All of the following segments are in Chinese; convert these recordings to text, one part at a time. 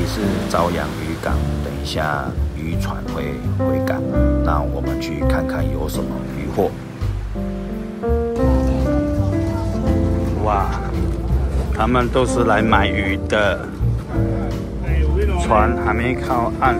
里是朝阳渔港，等一下渔船会回港，那我们去看看有什么渔获。哇，他们都是来买鱼的，船还没靠岸。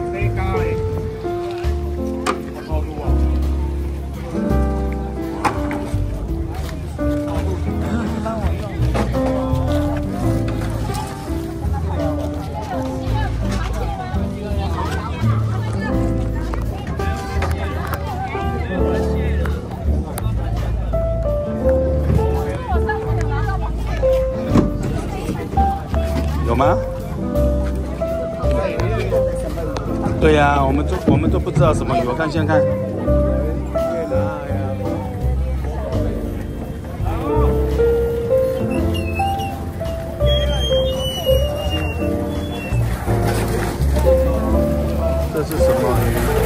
有吗？对呀、我们都不知道什么鱼，我看先看。这是什么鱼？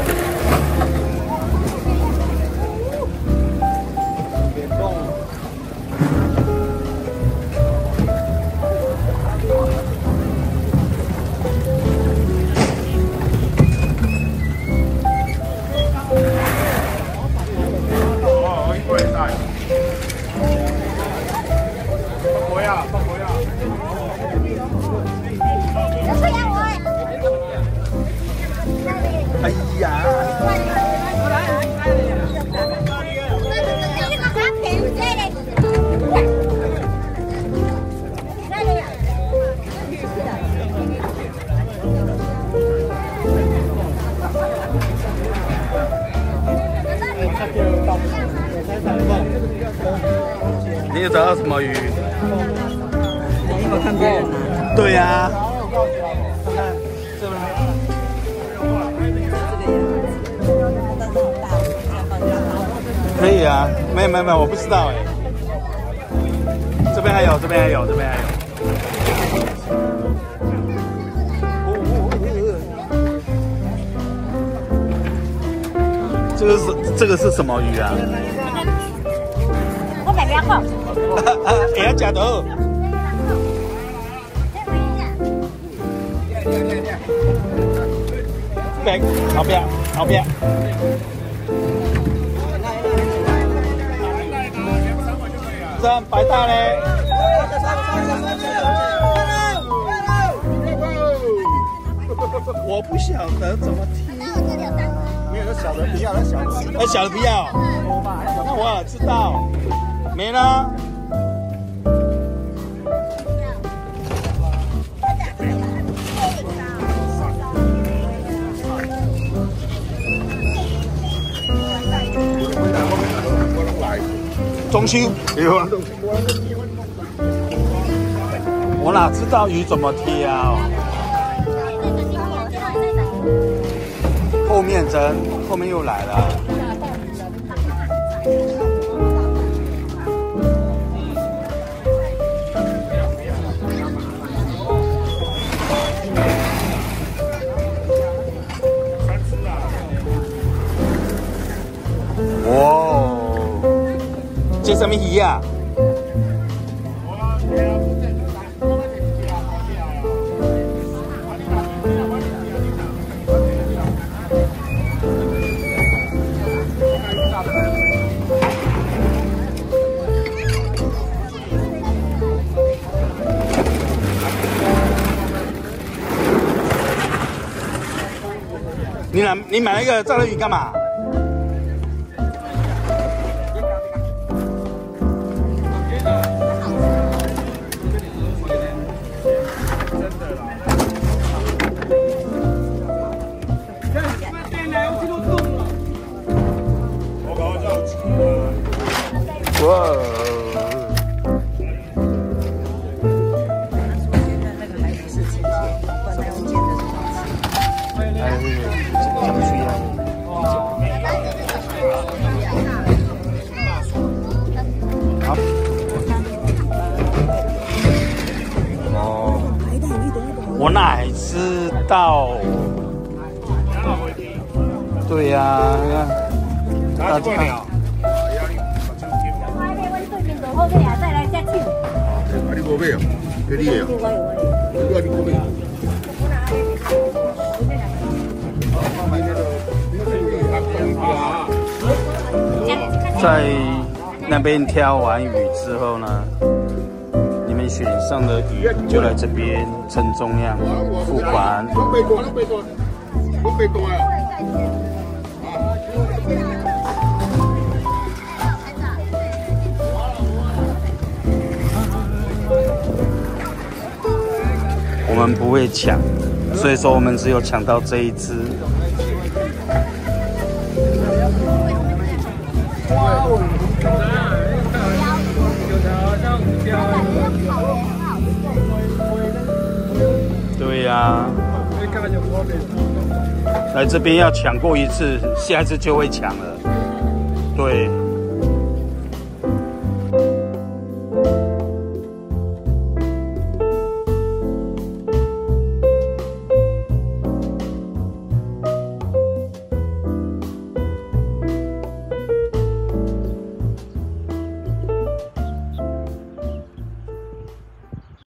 哎呀！你有找到什么鱼？ 我看别人拿。 对呀、可以啊，没有，我不知道哎。这边还有。这个是什么鱼啊？ 我代表讲， 会晓食到。边后边。这白大嘞。我不晓得怎么踢。没有小的不要，小的不要。那我知道，没了。中秋有啊，我哪知道鱼怎么贴啊？后面针，后面又来了。哇！这什么鱼啊？你买那个炸鱼干嘛？哇！我哪知道？对呀，大家。 你无买哦，给你的哦。我有买。你无买。 在那边挑完鱼之后呢，你们选上的鱼就来这边称重量付款。我们不会抢，所以说我们只有抢到这一只。对呀，来这边要抢过一次，下一次就会抢了。对。